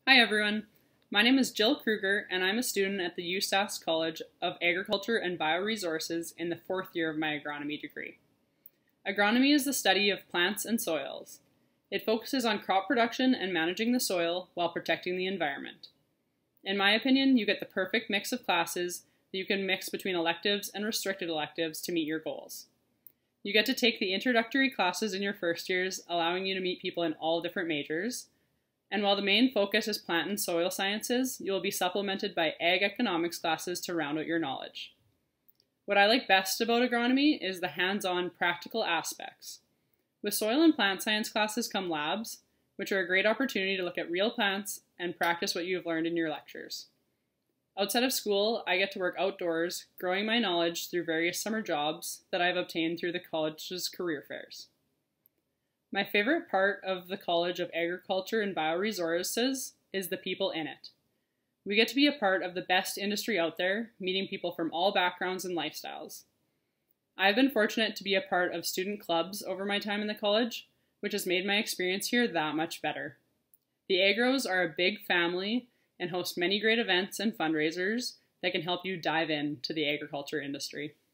Hi everyone, my name is Jill Kroeger and I'm a student at the USask College of Agriculture and Bioresources in the 4th year of my agronomy degree. Agronomy is the study of plants and soils. It focuses on crop production and managing the soil while protecting the environment. In my opinion, you get the perfect mix of classes that you can mix between electives and restricted electives to meet your goals. You get to take the introductory classes in your first years, allowing you to meet people in all different majors. And while the main focus is plant and soil sciences, you will be supplemented by ag economics classes to round out your knowledge. What I like best about agronomy is the hands-on practical aspects. With soil and plant science classes come labs, which are a great opportunity to look at real plants and practice what you have learned in your lectures. Outside of school, I get to work outdoors, growing my knowledge through various summer jobs that I have obtained through the college's career fairs. My favorite part of the College of Agriculture and Bioresources is the people in it. We get to be a part of the best industry out there, meeting people from all backgrounds and lifestyles. I've been fortunate to be a part of student clubs over my time in the college, which has made my experience here that much better. The Agros are a big family and host many great events and fundraisers that can help you dive into the agriculture industry.